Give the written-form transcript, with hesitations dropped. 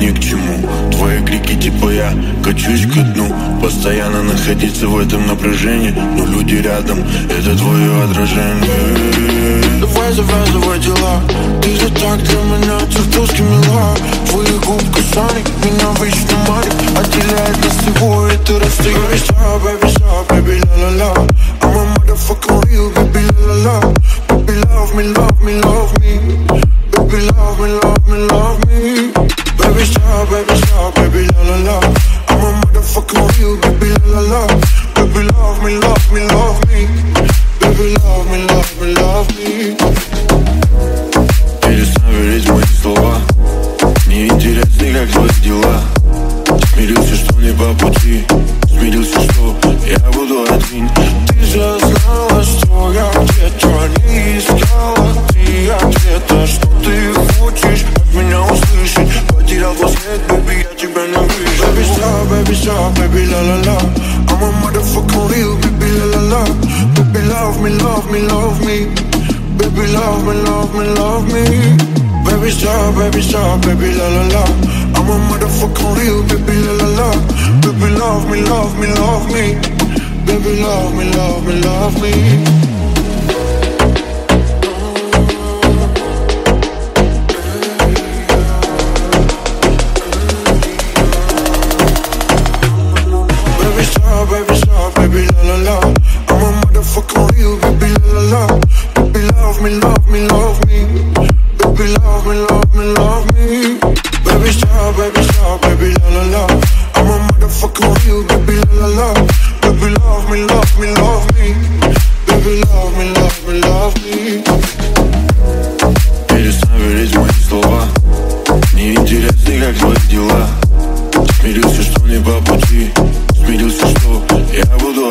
ни к чему. Твои крики типа я качусь ко дну. Постоянно находиться в этом напряжении, но люди рядом, это твое отражение. Давай завязывай дела, ты же так для меня чертовски мила. Твои губ касаний меня вечно манит, отделяет нас всего это расстояние. Baby stop, baby la la la. I'm a motherfucking real, baby la la la. Baby love me, love me, love me. Baby love me, love me, love me. Baby stop, baby la la la. I'm a motherfucking real, baby la la la. Baby love me, love me, love me. Baby love me, love me, love me. Перестань верить в мои слова. Мне интересны, как твои дела. Смирился, что не по пути. Смирился, что я буду один. Ты же знала, что я где-то не искала. Ты ответа, что ты хочешь от меня услышать. Потерял твой след, baby, я тебя не вижу. Baby stop, baby la la la. I'm a motherfucking real, baby la la la. Baby love me, love me, love me. Baby love me, love me, love me. Baby stop, baby la la la. I'm a motherfucking real, baby la la la. Baby love me, love me, love me. Baby love me, love me, love me. Baby stop, baby la la la. I'm a motherfucking real, baby la la la. Baby love me, love me, love me. Baby love me, love me, love me. Baby stop, baby la la la. I'm a motherfucking real, baby la la la. Baby love me, love me, love me. Baby love me, love me, love me. Перестань верить в мои слова. Мне интересны, как твои дела. Смирился, что не по пути. Смирился, что я буду